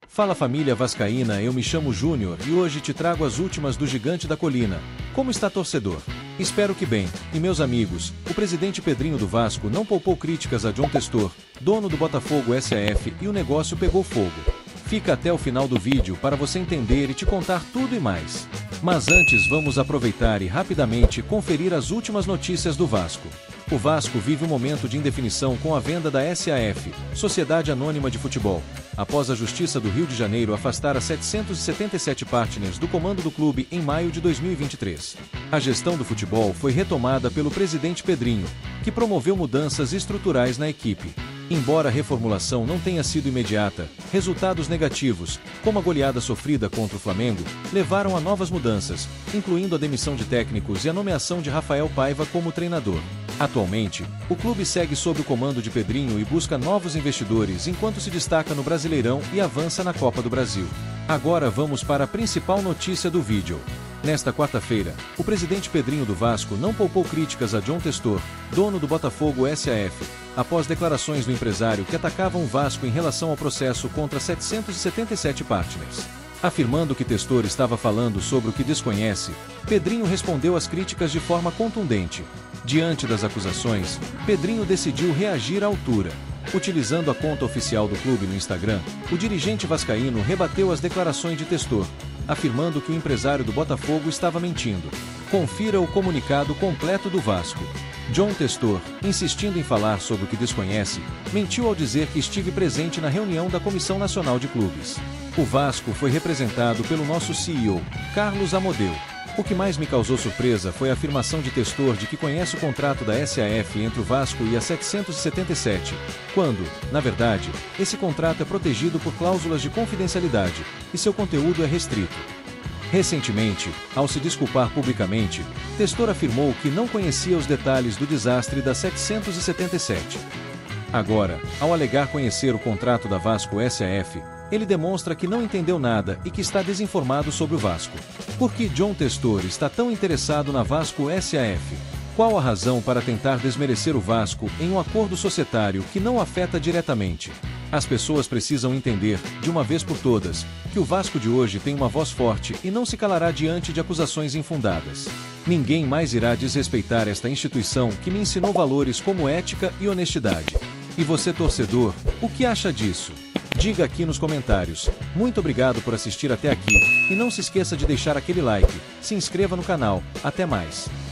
Fala família vascaína, eu me chamo Júnior e hoje te trago as últimas do Gigante da Colina. Como está torcedor? Espero que bem. E meus amigos, o presidente Pedrinho do Vasco não poupou críticas a John Testor, dono do Botafogo SAF, e o negócio pegou fogo. Fica até o final do vídeo para você entender e te contar tudo e mais. Mas antes vamos aproveitar e rapidamente conferir as últimas notícias do Vasco. O Vasco vive um momento de indefinição com a venda da SAF, Sociedade Anônima de Futebol, após a Justiça do Rio de Janeiro afastar as 777 partners do comando do clube em maio de 2023. A gestão do futebol foi retomada pelo presidente Pedrinho, que promoveu mudanças estruturais na equipe. Embora a reformulação não tenha sido imediata, resultados negativos, como a goleada sofrida contra o Flamengo, levaram a novas mudanças, incluindo a demissão de técnicos e a nomeação de Rafael Paiva como treinador. Atualmente, o clube segue sob o comando de Pedrinho e busca novos investidores enquanto se destaca no Brasileirão e avança na Copa do Brasil. Agora vamos para a principal notícia do vídeo. Nesta quarta-feira, o presidente Pedrinho do Vasco não poupou críticas a John Testor, dono do Botafogo SAF, após declarações do empresário que atacavam o Vasco em relação ao processo contra 777 partners. Afirmando que Testor estava falando sobre o que desconhece, Pedrinho respondeu às críticas de forma contundente. Diante das acusações, Pedrinho decidiu reagir à altura. Utilizando a conta oficial do clube no Instagram, o dirigente vascaíno rebateu as declarações de Testor, afirmando que o empresário do Botafogo estava mentindo. Confira o comunicado completo do Vasco. John Testor, insistindo em falar sobre o que desconhece, mentiu ao dizer que estive presente na reunião da Comissão Nacional de Clubes. O Vasco foi representado pelo nosso CEO, Carlos Amodeu. O que mais me causou surpresa foi a afirmação de Testor de que conhece o contrato da SAF entre o Vasco e a 777, quando, na verdade, esse contrato é protegido por cláusulas de confidencialidade, e seu conteúdo é restrito. Recentemente, ao se desculpar publicamente, Testor afirmou que não conhecia os detalhes do desastre da 777. Agora, ao alegar conhecer o contrato da Vasco SAF, ele demonstra que não entendeu nada e que está desinformado sobre o Vasco. Por que John Testor está tão interessado na Vasco SAF? Qual a razão para tentar desmerecer o Vasco em um acordo societário que não afeta diretamente? As pessoas precisam entender, de uma vez por todas, que o Vasco de hoje tem uma voz forte e não se calará diante de acusações infundadas. Ninguém mais irá desrespeitar esta instituição que me ensinou valores como ética e honestidade. E você, torcedor, o que acha disso? Diga aqui nos comentários. Muito obrigado por assistir até aqui, e não se esqueça de deixar aquele like, se inscreva no canal, até mais.